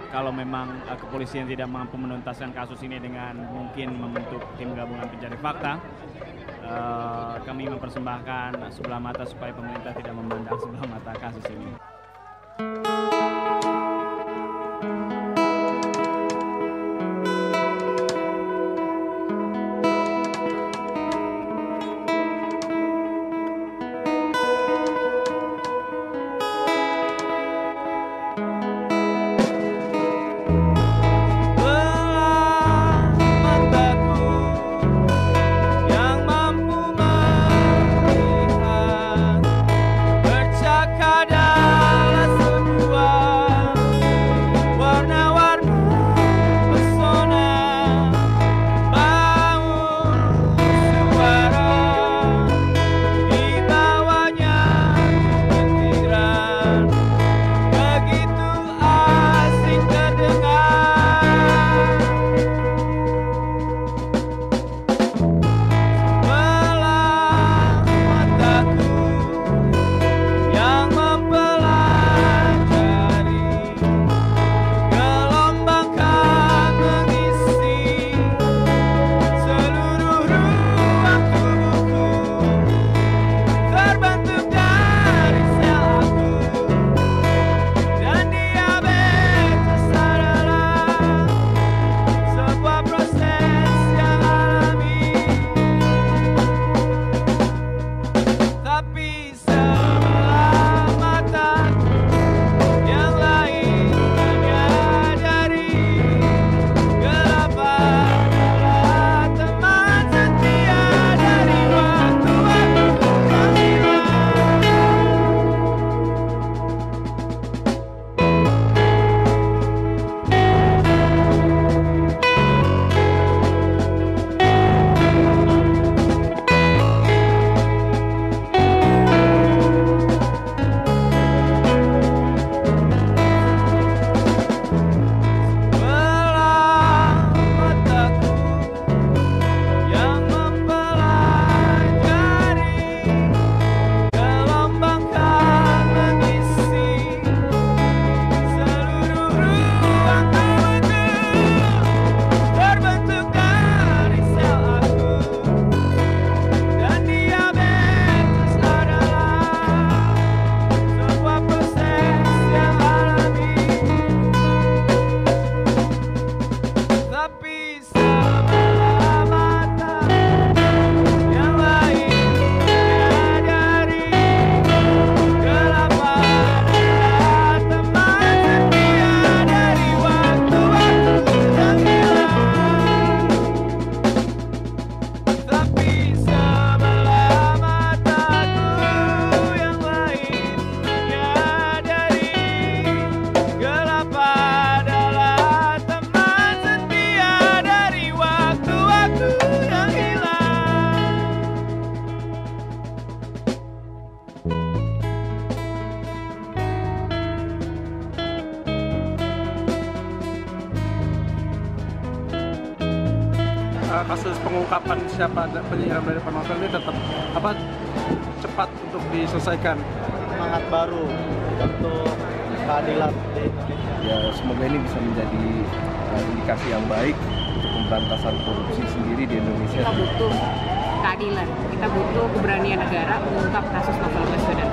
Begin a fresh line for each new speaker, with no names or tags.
kalau memang kepolisian tidak mampu menuntaskan kasus ini dengan mungkin membentuk tim gabungan pencari fakta, kami mempersembahkan sebelah mata supaya pemerintah tidak memandang sebelah mata kasus ini.
Kasus pengungkapan siapa penyiram dari penonton ini tetap cepat untuk diselesaikan.
Semangat baru untuk keadilan di Indonesia.
Ya, semoga ini bisa menjadi indikasi yang baik untuk pemberantasan korupsi sendiri di Indonesia.
Kita butuh keadilan, kita butuh keberanian negara mengungkap kasus Novel Baswedan.